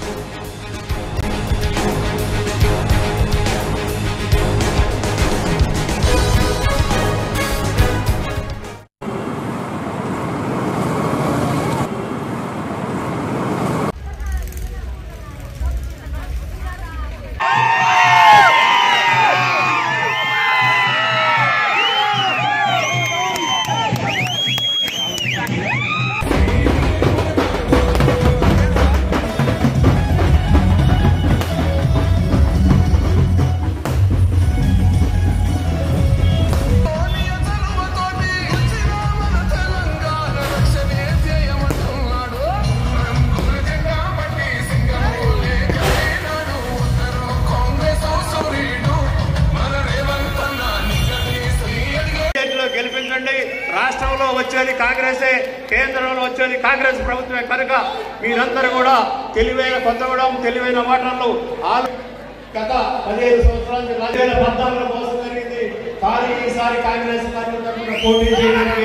రాష్ట్రంలో వచ్చేది కాంగ్రెసే, కేంద్రంలో వచ్చేది కాంగ్రెస్ ప్రభుత్వమే కనుక మీరందరూ కూడా తెలివైన కొత్తగూడెం తెలివైన ఓటర్లు గత 15 సంవత్సరాల నుంచి 2014లో మోసం జరిగింది. కానీ ఈసారి కాంగ్రెస్ పార్టీ తరఫున పోటీ చేయడానికి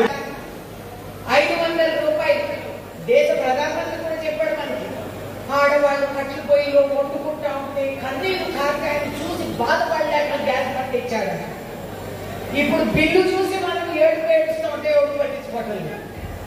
500 రూపాయలు దేశ ప్రధానమంత్రి కూడా చెప్పాడు మనకి. ఆడవాళ్ళు కట్లు పొయ్యిలో వండుకుంటా ఉంటే కన్నీరు కారకాయలు చూసి బాధపడలేక గ్యాస్ పట్టించాడు. ఇప్పుడు బిల్లు చూసి మనం ఏడుస్తూ ఉంటే ఎవరు పట్టించుకోవట్లేదు.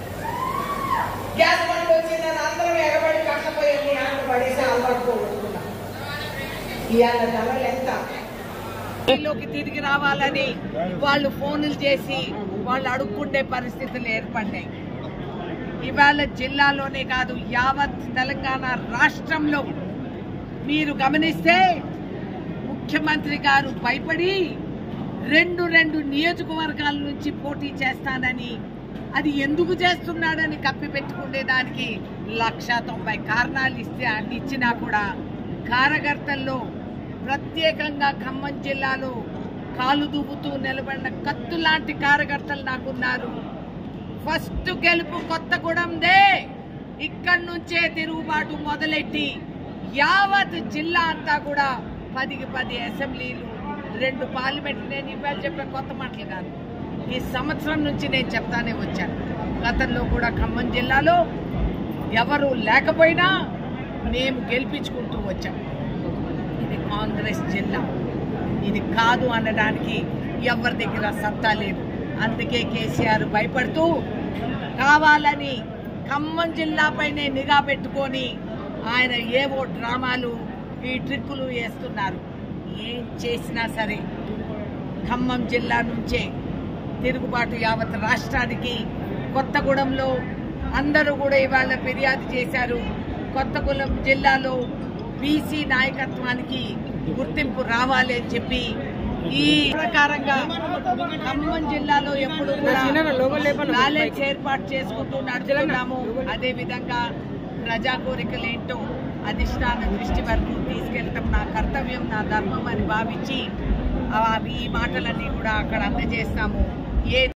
గ్యాస్ బండ్లు వచ్చిందని అందరం ఎగబడి కట్టపోయి ఆట పడేసి అలవాటుకోబడుతున్నాం. ఇవాళ ధరలు ఎంత లోకి తిరిగి రావాలని వాళ్ళు ఫోన్లు చేసి వాళ్ళు అడుక్కుంటే పరిస్థితులు ఏర్పడ్డాయి. ఇవాళ జిల్లాలోనే కాదు యావత్ తెలంగాణ రాష్ట్రంలో మీరు గమనిస్తే ముఖ్యమంత్రి గారు భయపడి రెండు నియోజకవర్గాల నుంచి పోటీ చేస్తానని, అది ఎందుకు చేస్తున్నాడని కప్పిపెట్టుకునేదానికి 190 కారణాలు ఇచ్చినా కూడా కార్యకర్తల్లో ప్రత్యేకంగా ఖమ్మం జిల్లాలో కాలు దువ్వుతూ నిలబడిన కత్తు లాంటి కార్యకర్తలు నాకున్నారు. ఫస్ట్ గెలుపు కొత్తగూడెందే. ఇక్కడి నుంచే తిరుగుబాటు మొదలెట్టి యావత్ జిల్లా అంతా కూడా 10కి 10 అసెంబ్లీలు, 2 పార్లమెంట్. నేను ఇవాళ చెప్పే కొత్త మాటలు కాదు, ఈ సంవత్సరం నుంచి నేను చెప్తానే వచ్చాను. గతంలో కూడా ఖమ్మం జిల్లాలో ఎవరు లేకపోయినా మేము గెలిపించుకుంటూ వచ్చాం. ఇది కాంగ్రెస్ జిల్లా, ఇది కాదు అనడానికి ఎవరి దగ్గర సత్తా లేదు. అందుకే కేసీఆర్ భయపడుతూ కావాలని ఖమ్మం జిల్లాపైనే నిఘా పెట్టుకొని ఆయన ఏవో డ్రామాలు, ఈ ట్రిక్కులు వేస్తున్నారు. ఏం చేసినా సరే ఖమ్మం జిల్లా నుంచే తిరుగుబాటు యావత్ రాష్ట్రానికి. కొత్తగూడెంలో అందరూ కూడా ఇవాళ ఫిర్యాదు చేశారు. కొత్తగూడెం జిల్లాలో బీసీ నాయకత్వానికి గుర్తింపు రావాలి అని చెప్పి ఈ ప్రకారంగా ఖమ్మం జిల్లాలో ఎప్పుడు కూడా బ్యాలెన్స్ ఏర్పాటు చేసుకుంటూ నడుస్తున్నాము. అదేవిధంగా ప్రజా కోరికలేంటో అధిష్టాన దృష్టి వరకు తీసుకెళ్ళటం నా కర్తవ్యం, నా ధర్మం అని భావించి ఈ మాటలన్నీ కూడా అక్కడ అందజేస్తాము.